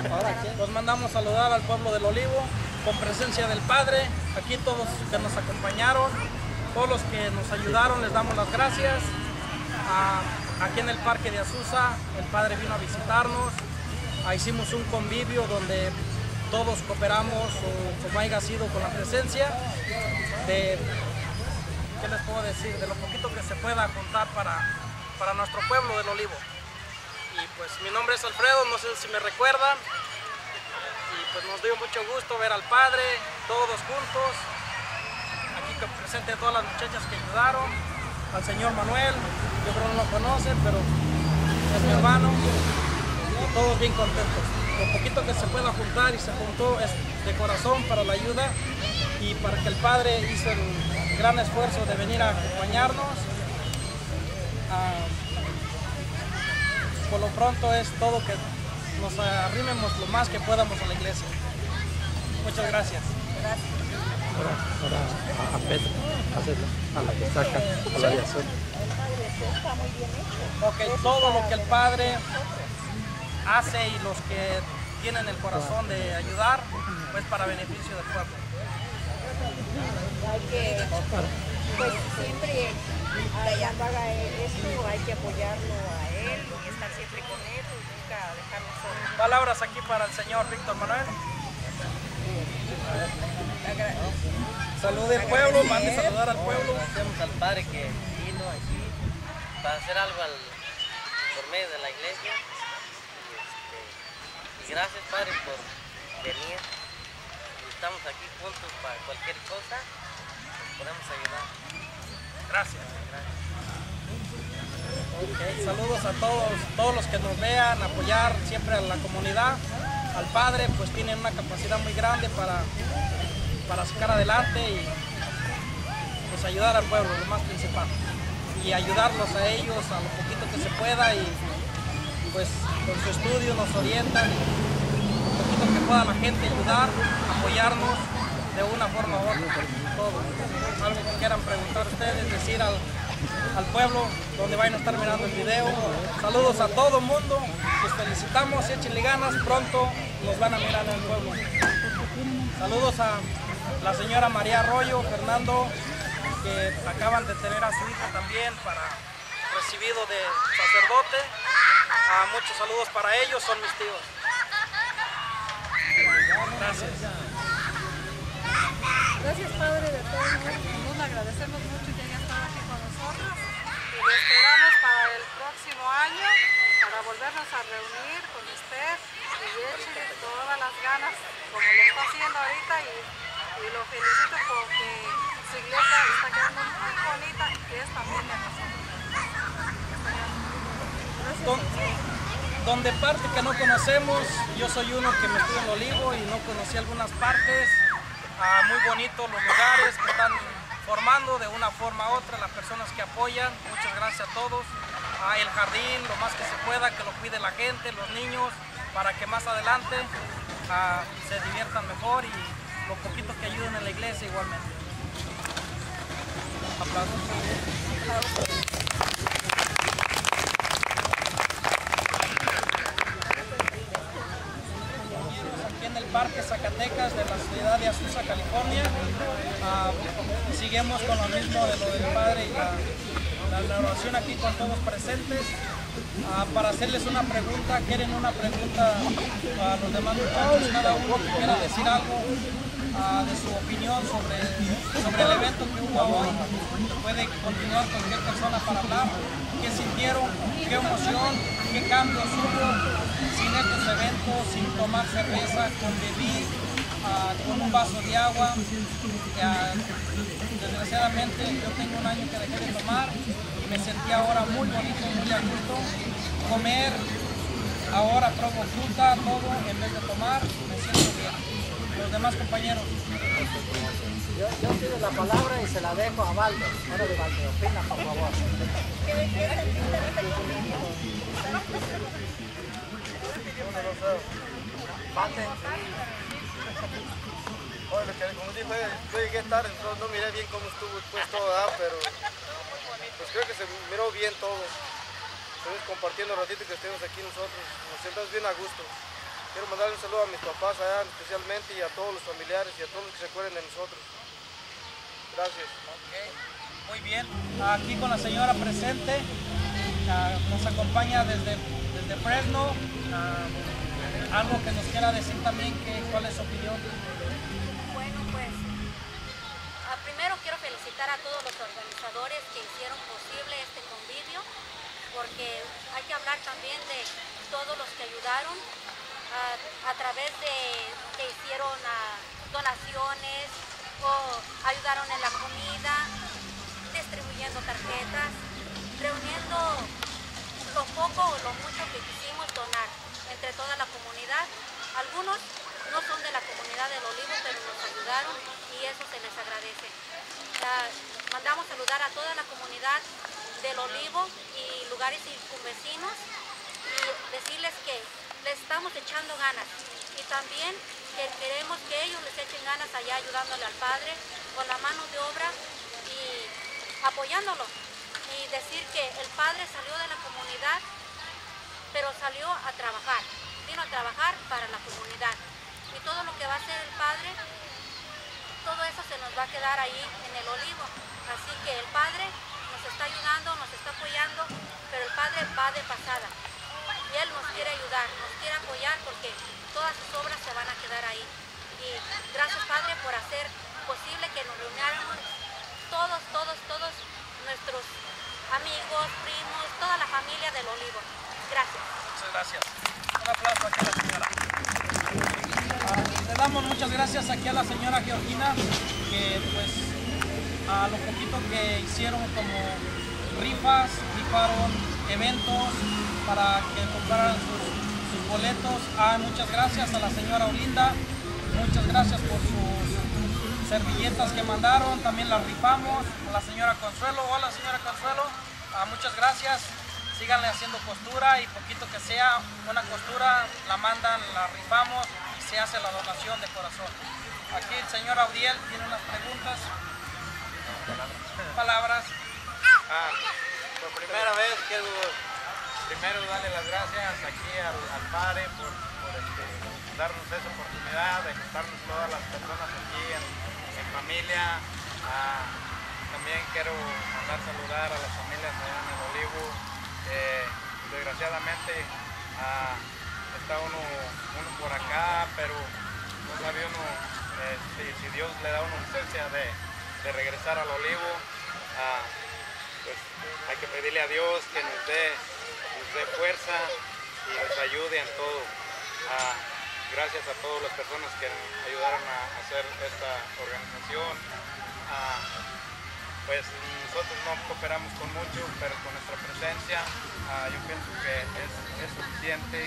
Los mandamos saludar al pueblo del Olivo con presencia del Padre. Aquí todos que nos acompañaron, todos los que nos ayudaron, les damos las gracias. Aquí en el Parque de Azusa, el Padre vino a visitarnos. Hicimos un convivio donde todos cooperamos, o como haya sido, con la presencia de, ¿qué les puedo decir?, de lo poquito que se pueda contar para nuestro pueblo del Olivo. Y pues mi nombre es Alfredo, no sé si me recuerdan, y pues nos dio mucho gusto ver al Padre, todos juntos, aquí presente todas las muchachas que ayudaron, al señor Manuel, yo creo que no lo conocen, pero es mi hermano, y todos bien contentos. Lo poquito que se pueda juntar y se juntó es de corazón para la ayuda y para que el Padre hizo el gran esfuerzo de venir a acompañarnos. Por lo pronto es todo, que nos arrimemos lo más que podamos a la iglesia. Muchas gracias. Ahora a Pedro, a la que saca, a la de azul. Ok, todo lo que el Padre hace y los que tienen el corazón de ayudar, pues para beneficio del pueblo. Hay que, pues siempre, cuando haga esto, hay que apoyarlo a él y estar siempre con él y nunca dejarlo solo. Palabras aquí para el señor Víctor Manuel. Salude al pueblo, mande saludar al pueblo. Agradecemos al Padre que vino aquí para hacer algo por medio de la iglesia. Y gracias, Padre, por venir. Estamos aquí juntos para cualquier cosa, nos podemos ayudar. Gracias. Okay, saludos a todos los que nos vean, apoyar siempre a la comunidad, al Padre, pues tienen una capacidad muy grande para sacar adelante y pues ayudar al pueblo, lo más principal. Y ayudarlos a ellos a lo poquito que se pueda y pues con su estudio nos orientan. Lo poquito que pueda la gente ayudar, apoyarnos de una forma u otra. Todo. Algo que quieran preguntar ustedes, decir al pueblo donde vayan a estar mirando el video. Saludos a todo el mundo, los felicitamos, échenle ganas, pronto nos van a mirar en el pueblo. Saludos a la señora María Arroyo, Fernando, que acaban de tener a su hijo también recibido de sacerdote. Muchos saludos para ellos, son mis tíos. Gracias. Gracias, Padre, de todos modos, le agradecemos mucho que haya estado aquí con nosotros y lo esperamos para el próximo año para volvernos a reunir con usted y échele todas las ganas como lo está haciendo ahorita y lo felicito porque su iglesia está quedando muy bonita y es también de nosotros. Donde parte que no conocemos, yo soy uno que me estuve en Olivo y no conocí algunas partes. Muy bonitos los lugares que están formando de una forma u otra, las personas que apoyan, muchas gracias a todos. El jardín, lo más que se pueda, que lo cuide la gente, los niños, para que más adelante se diviertan mejor y lo poquito que ayuden en la iglesia igualmente. Aplausos. Parque Zacatecas de la ciudad de Azusa, California. Seguimos con lo mismo de lo del Padre y la oración aquí con todos presentes. Para hacerles una pregunta, ¿quieren una pregunta a los demás muchachos? Cada uno que quiera decir algo de su opinión sobre el evento que hubo hoy. Puede continuar cualquier persona para hablar. ¿Qué sintieron? ¿Qué emoción? ¿Qué cambios hubo? Sin estos eventos, sin tomar cerveza, convivir, con un vaso de agua. Desgraciadamente yo tengo un año que dejé de tomar y me sentí ahora muy bonito, muy a gusto. Comer, ahora pruebo fruta, todo, en vez de tomar, me siento bien. Los demás compañeros. Yo pido la palabra y se la dejo a Valdo. Ahora de Valdo, opina por favor. Bueno, como dijo, yo llegué tarde, entonces no miré bien cómo estuvo puesto, pero pues creo que se miró bien todo. Estuvimos compartiendo el ratito que estuvimos aquí nosotros, nos sentamos bien a gusto. quiero mandarle un saludo a mis papás allá especialmente y a todos los familiares y a todos los que se acuerden de nosotros. Gracias. Okay. Muy bien, aquí con la señora presente, nos acompaña desde Fresno. Algo que nos quiera decir también, ¿cuál es su opinión? Bueno, pues primero quiero felicitar a todos los organizadores que hicieron posible este convivio, porque hay que hablar también de todos los que ayudaron a través de que hicieron donaciones o ayudaron en la comida, distribuyendo tarjetas, reuniendo lo poco o lo mucho que quisimos donar entre toda la comunidad. Algunos no son de la comunidad del Olivo, pero nos ayudaron y eso se les agradece. Mandamos saludar a toda la comunidad del Olivo y lugares circunvecinos y decirles que les estamos echando ganas y también que queremos que ellos les echen ganas allá ayudándole al Padre con la mano de obra y apoyándolo. Y decir que el Padre salió de la comunidad, pero salió a trabajar, vino a trabajar para la comunidad. Y todo lo que va a hacer el Padre, todo eso se nos va a quedar ahí en el Olivo. Así que el Padre nos está ayudando, nos está apoyando, pero el Padre va de pasada. Y Él nos quiere ayudar, nos quiere apoyar porque todas sus obras se van a quedar ahí. Y gracias, Padre, por hacer posible que nos reuniéramos todos nuestros amigos, primos, toda la familia del Olivo. Gracias. Muchas gracias. Un aplauso aquí a la señora. Le damos muchas gracias aquí a la señora Georgina, que pues a lo poquito que hicieron como rifaron eventos para que compraran sus boletos. Muchas gracias a la señora Olinda, muchas gracias por sus servilletas que mandaron, también las rifamos. A la señora Consuelo, hola señora Consuelo, muchas gracias. Síganle haciendo costura y poquito que sea una costura, la mandan, la rifamos y se hace la donación de corazón. Aquí el señor Audiel tiene unas preguntas, palabras. Por primera vez quiero primero darle las gracias aquí al Padre por darnos esa oportunidad de juntarnos todas las personas aquí en familia. También quiero mandar saludar a las familias allá en el Olivo. Desgraciadamente está uno por acá, pero no sabe uno si Dios le da una licencia de regresar al Olivo. Pues hay que pedirle a Dios que nos dé fuerza y nos ayude en todo. Gracias a todas las personas que ayudaron a hacer esta organización. Pues nosotros no cooperamos con mucho, pero con nuestra presencia yo pienso que es suficiente.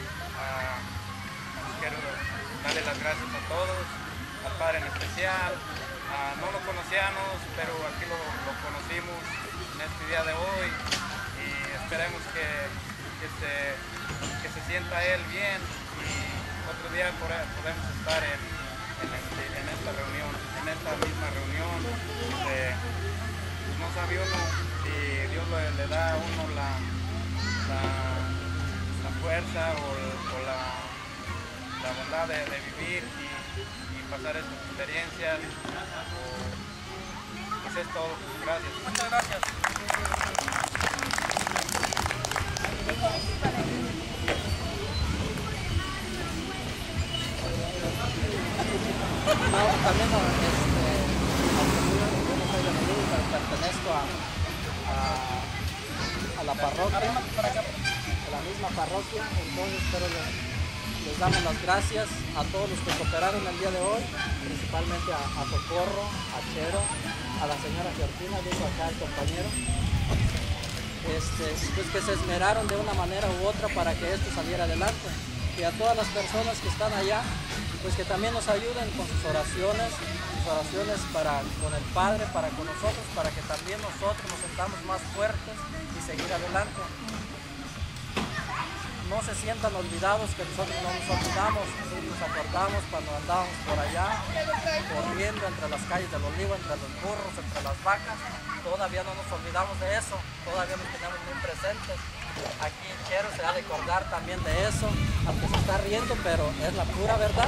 Quiero darle las gracias a todos, al Padre en especial. No lo conocíamos, pero aquí lo conocimos en este día de hoy y esperemos que se sienta Él bien y otro día podemos estar en esta reunión, en esta misma reunión. No sabe uno si Dios le da a uno la fuerza o la bondad de vivir y pasar estas experiencias. Pues es todo. Gracias. Muchas gracias. También yo no soy de Melilla, pero pertenezco a la parroquia, a la misma parroquia, entonces pero les damos las gracias a todos los que cooperaron el día de hoy, principalmente a Socorro, a Chero, a la señora Georgina, dijo acá el compañero, pues que se esmeraron de una manera u otra para que esto saliera adelante, y a todas las personas que están allá, pues que también nos ayuden con sus oraciones con el Padre, para con nosotros, para que también nosotros nos sentamos más fuertes y seguir adelante. No se sientan olvidados, que nosotros no nos olvidamos, nosotros nos acordamos cuando andábamos por allá, corriendo entre las calles del Olivo, entre los burros, entre las vacas, todavía no nos olvidamos de eso, todavía nos tenemos muy presentes. aquí Chero se ha de acordar también de eso, aunque se está riendo, pero es la pura verdad.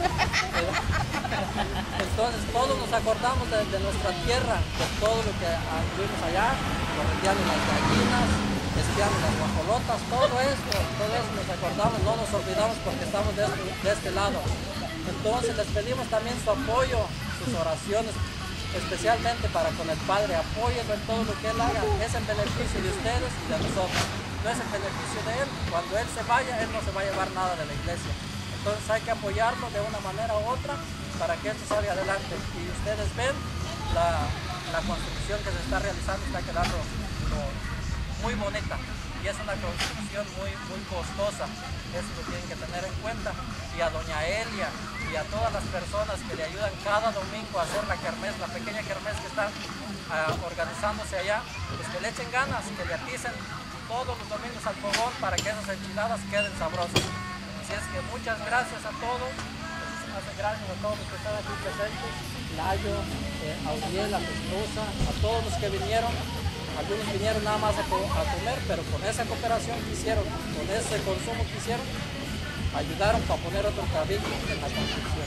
Entonces todos nos acordamos de nuestra tierra, de todo lo que anduvimos allá, correteando las gallinas, espiando las guajolotas, todo eso nos acordamos, no nos olvidamos porque estamos de este lado. Entonces les pedimos también su apoyo, sus oraciones, especialmente para con el Padre. Apóyenlo en todo lo que Él haga, es en beneficio de ustedes y de nosotros, no es en beneficio de Él. Cuando Él se vaya, Él no se va a llevar nada de la iglesia. Entonces hay que apoyarlo de una manera u otra para que esto salga adelante. Y ustedes ven la construcción que se está realizando, está quedando muy bonita. Y es una construcción muy costosa, eso lo tienen que tener en cuenta. Y a doña Elia y a todas las personas que le ayudan cada domingo a hacer la kermés, la pequeña kermés que está organizándose allá, pues que le echen ganas, que le aticen todos los domingos al fogón para que esas enchiladas queden sabrosas. Así es que muchas gracias a todos, gracias a todos los que están aquí presentes, Layo, Auriel, a Pestrosa, a todos los que vinieron. Algunos vinieron nada más a comer, pero con esa cooperación que hicieron, con ese consumo que hicieron, ayudaron para poner otro tabique en la construcción.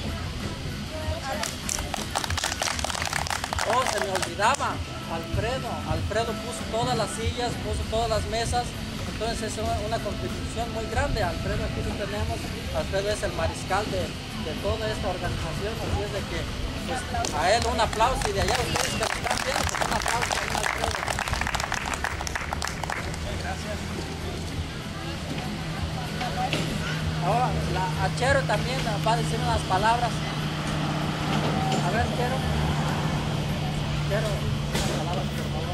Oh, se me olvidaba, Alfredo puso todas las sillas, puso todas las mesas, entonces es una contribución muy grande. Alfredo aquí lo tenemos, Alfredo es el mariscal de toda esta organización, así es de que pues, a él un aplauso y de allá ustedes que están viendo, pues un aplauso a Alfredo. Ahora, a Chero también va a decir unas palabras. A ver, Chero, unas palabras, por favor.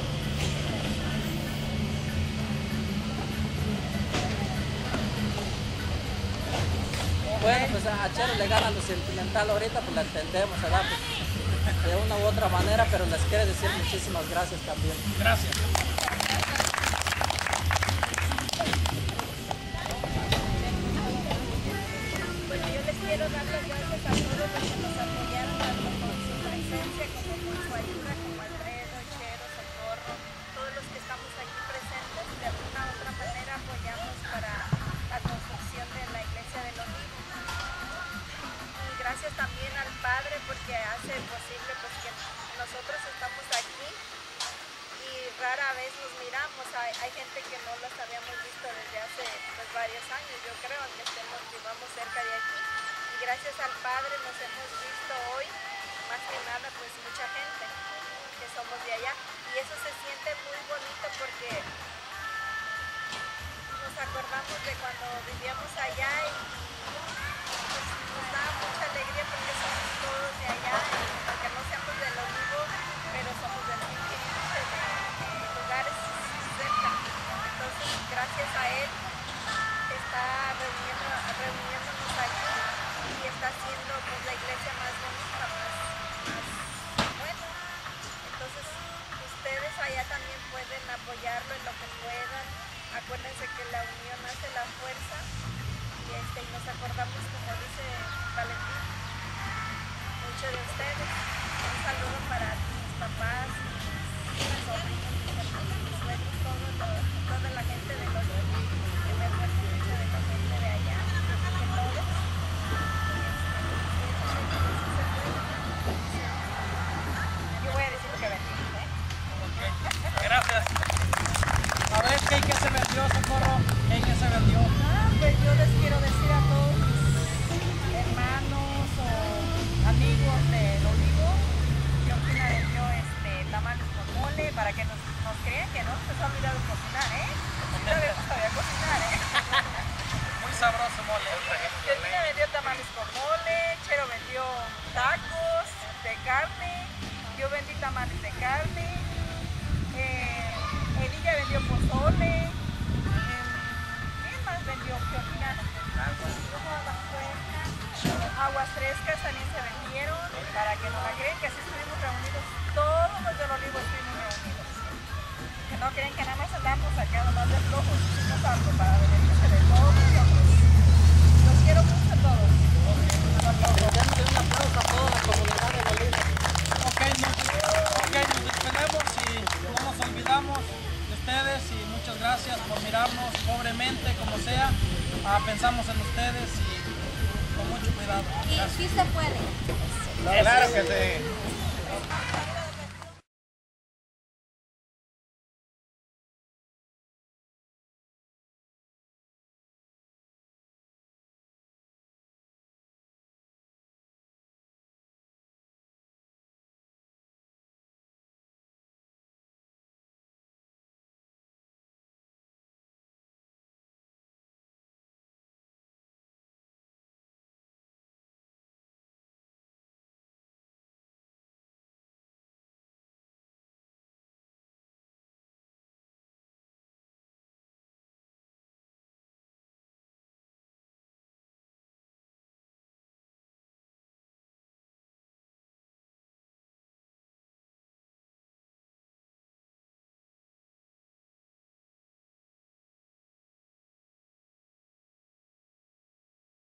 Bueno, pues a Chero le gana lo sentimental ahorita, pues la entendemos, ¿verdad? Pues, de una u otra manera, pero les quiere decir muchísimas gracias también. Gracias. Quiero dar las gracias a todos los que nos apoyaron, tanto con su presencia como con su ayuda, como Alfredo, Chero, Socorro, todos los que estamos aquí presentes, de alguna u otra manera apoyamos para la construcción de la iglesia del Olivo. Y gracias también al Padre porque hace posible pues, que nosotros estamos aquí y rara vez nos miramos. Hay gente que no los habíamos visto desde hace pues, varios años, yo creo, aunque vivamos cerca de aquí. Y gracias al Padre nos hemos visto hoy, más que nada, pues mucha gente que somos de allá. Y eso se siente muy bonito porque nos acordamos de cuando vivíamos allá y pues, nos da mucha alegría porque somos todos de allá, aunque no seamos del Olivo, pero somos de lugares cerca. Entonces, gracias a él, está reuniéndonos aquí y está haciendo pues, la iglesia más bonita, más buena. Entonces ustedes allá también pueden apoyarlo en lo que puedan. Acuérdense que la unión hace la fuerza y nos acordamos, como dice Valentín, mucho de ustedes. Un saludo para mis papás, mis sobrinos, mis suegros, toda la gente de los que me acuerdo mucho de la gente de allá, de todos. Yo voy a decir lo que vendí, ¿eh? Gracias. A ver, ¿qué se vendió, Socorro? ¿Qué se vendió? Pues yo les quiero decir a todos mis hermanos o amigos del Olivo, que Oquina vendió tamales con mole, para que nos crean que no se ha olvidado cocinar, ¿eh? No sabía cocinar, ¿eh? Muy sabroso mole. Oquina vendió tamales con mole, Chero vendió tacos de carne, yo vendí tamales de carne, Elilla vendió pozole, ¿quién más vendió? Aguas frescas también se vendieron, para que no la creen que así estuvimos reunidos, todos los del Olivo estuvimos reunidos. Que no creen que nada más andamos acá, nomás de flojos, hicimos algo para beneficio de todos nosotros. Los quiero mucho a todos. Denle un aplauso a toda la comunidad de Olivo. Ok, nos despedimos y no nos olvidamos de ustedes y muchas gracias por mirarnos Y sí se puede. Claro que sí.